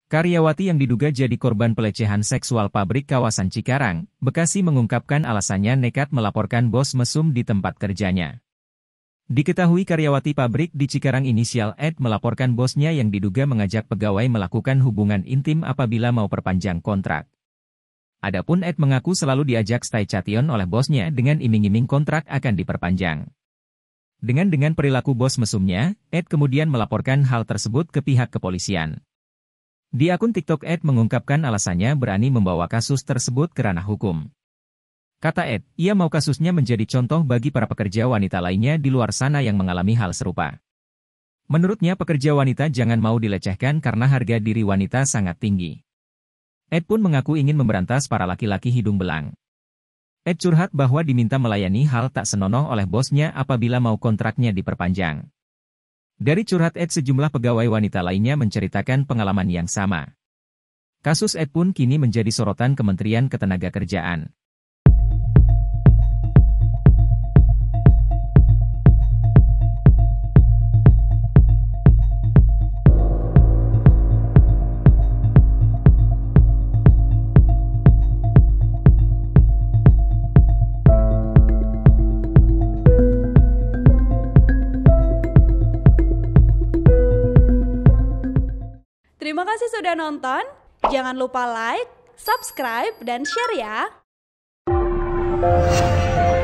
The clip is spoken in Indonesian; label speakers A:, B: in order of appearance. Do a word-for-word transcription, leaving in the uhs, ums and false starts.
A: Karyawati yang diduga jadi korban pelecehan seksual pabrik kawasan Cikarang, Bekasi mengungkapkan alasannya nekat melaporkan bos mesum di tempat kerjanya. Diketahui karyawati pabrik di Cikarang inisial Ed melaporkan bosnya yang diduga mengajak pegawai melakukan hubungan intim apabila mau perpanjang kontrak. Adapun Ed mengaku selalu diajak stay chattion oleh bosnya dengan iming-iming kontrak akan diperpanjang. Dengan dengan perilaku bos mesumnya, Ed kemudian melaporkan hal tersebut ke pihak kepolisian. Di akun TikTok Ed mengungkapkan alasannya berani membawa kasus tersebut ke ranah hukum. Kata Ed, ia mau kasusnya menjadi contoh bagi para pekerja wanita lainnya di luar sana yang mengalami hal serupa. Menurutnya pekerja wanita jangan mau dilecehkan karena harga diri wanita sangat tinggi. Ed pun mengaku ingin memberantas para laki-laki hidung belang. Ed curhat bahwa diminta melayani hal tak senonoh oleh bosnya apabila mau kontraknya diperpanjang. Dari curhat Ed, sejumlah pegawai wanita lainnya menceritakan pengalaman yang sama. Kasus Ed pun kini menjadi sorotan Kementerian Ketenagakerjaan.
B: Terima kasih sudah nonton, jangan lupa like, subscribe, dan share ya!